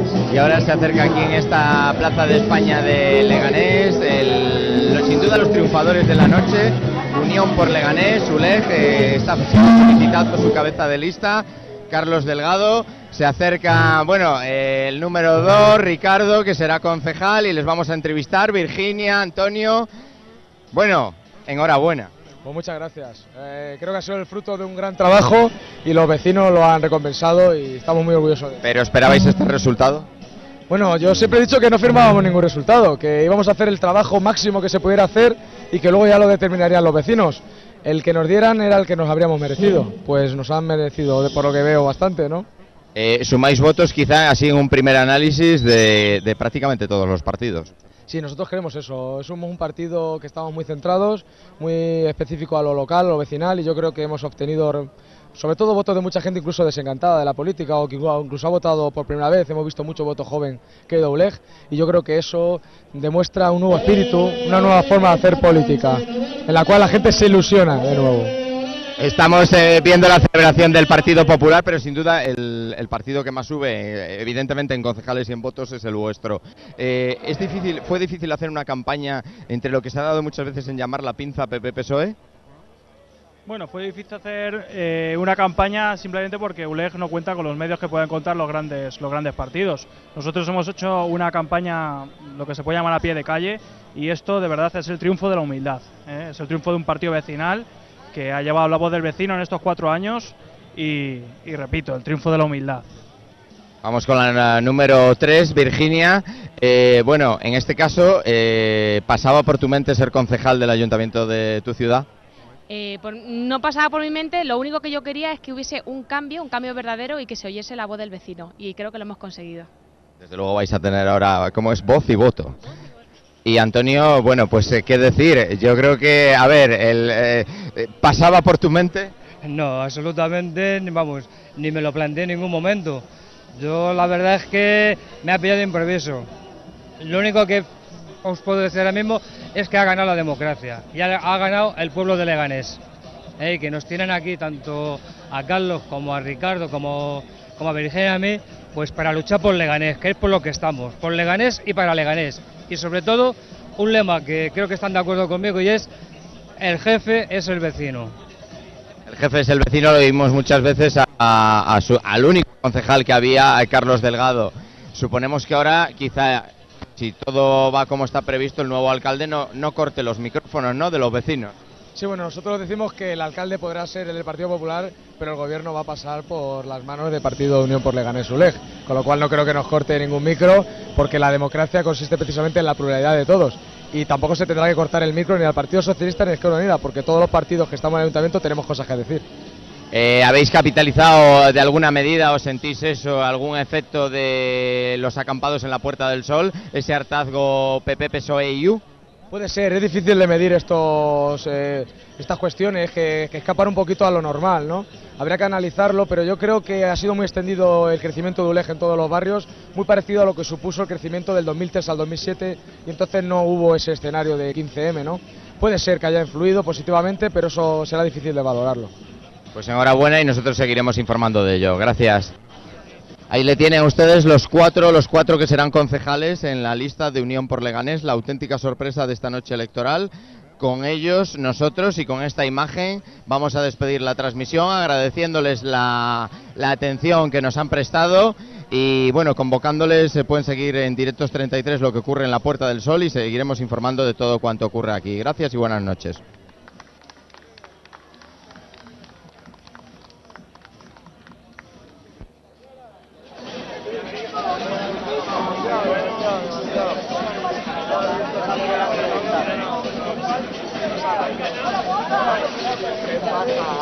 Y ahora se acerca aquí en esta Plaza de España de Leganés, sin duda los triunfadores de la noche, Unión por Leganés, ULEG, está felicitando su cabeza de lista, Carlos Delgado. Se acerca, bueno, el número 2, Ricardo, que será concejal, y les vamos a entrevistar, Virginia, Antonio. Bueno, enhorabuena. Pues muchas gracias. Creo que ha sido el fruto de un gran trabajo y los vecinos lo han recompensado y estamos muy orgullosos de ello. ¿Pero esperabais este resultado? Bueno, yo siempre he dicho que no firmábamos ningún resultado, que íbamos a hacer el trabajo máximo que se pudiera hacer y que luego ya lo determinarían los vecinos. El que nos dieran era el que nos habríamos merecido, pues nos han merecido, por lo que veo, bastante, ¿no? Sumáis votos quizá así en un primer análisis de prácticamente todos los partidos. Sí, nosotros queremos eso, somos un partido que estamos muy centrados, muy específico a lo local, a lo vecinal, y yo creo que hemos obtenido sobre todo votos de mucha gente incluso desencantada de la política o que incluso ha votado por primera vez. Hemos visto mucho voto joven que de ULEG y yo creo que eso demuestra un nuevo espíritu, una nueva forma de hacer política, en la cual la gente se ilusiona de nuevo. Estamos viendo la celebración del Partido Popular, pero sin duda el partido que más sube, evidentemente en concejales y en votos, es el vuestro. ¿Fue difícil hacer una campaña entre lo que se ha dado muchas veces en llamar la pinza PP-PSOE? Bueno, fue difícil hacer una campaña simplemente porque ULEG no cuenta con los medios que puedan contar los grandes partidos. Nosotros hemos hecho una campaña, lo que se puede llamar a pie de calle, y esto de verdad es el triunfo de la humildad. Es el triunfo de un partido vecinal que ha llevado la voz del vecino en estos 4 años y repito, el triunfo de la humildad. Vamos con la número 3, Virginia. Bueno, en este caso, ¿pasaba por tu mente ser concejal del ayuntamiento de tu ciudad? No pasaba por mi mente, lo único que yo quería es que hubiese un cambio verdadero y que se oyese la voz del vecino, y creo que lo hemos conseguido. Desde luego vais a tener ahora, ¿cómo es? Voz y voto. Y Antonio, bueno, pues qué decir, yo creo que, a ver, ¿pasaba por tu mente? No, absolutamente, vamos, ni me lo planteé en ningún momento. Yo la verdad es que me ha pillado de improviso. Lo único que os puedo decir ahora mismo es que ha ganado la democracia y ha ganado el pueblo de Leganés, que nos tienen aquí tanto a Carlos como a Ricardo como a Virginia y a mí, pues para luchar por Leganés, que es por lo que estamos, por Leganés y para Leganés, y sobre todo un lema que creo que están de acuerdo conmigo, y es: el jefe es el vecino. El jefe es el vecino, lo vimos muchas veces al único concejal que había, a Carlos Delgado. Suponemos que ahora quizá, si todo va como está previsto, el nuevo alcalde no corte los micrófonos, ¿no?, de los vecinos. Sí, bueno, nosotros decimos que el alcalde podrá ser el del Partido Popular, pero el gobierno va a pasar por las manos del Partido de Unión por Leganés ULEG, con lo cual no creo que nos corte ningún micro, porque la democracia consiste precisamente en la pluralidad de todos, y tampoco se tendrá que cortar el micro ni al Partido Socialista ni a Izquierda Unida, porque todos los partidos que estamos en el ayuntamiento tenemos cosas que decir. ¿Habéis capitalizado de alguna medida o sentís eso, algún efecto de los acampados en la Puerta del Sol, ese hartazgo PP-PSOE-IU? Puede ser, es difícil de medir estas cuestiones que escapan un poquito a lo normal, ¿no? Habría que analizarlo, pero yo creo que ha sido muy extendido el crecimiento de ULEG en todos los barrios, muy parecido a lo que supuso el crecimiento del 2003 al 2007, y entonces no hubo ese escenario de 15M, ¿no? Puede ser que haya influido positivamente, pero eso será difícil de valorarlo. Pues enhorabuena y nosotros seguiremos informando de ello. Gracias. Ahí le tienen ustedes los cuatro que serán concejales en la lista de Unión por Leganés, la auténtica sorpresa de esta noche electoral. Con ellos, nosotros, y con esta imagen vamos a despedir la transmisión, agradeciéndoles la atención que nos han prestado y bueno, convocándoles, se pueden seguir en Directos 33 lo que ocurre en la Puerta del Sol y seguiremos informando de todo cuanto ocurre aquí. Gracias y buenas noches. Gracias.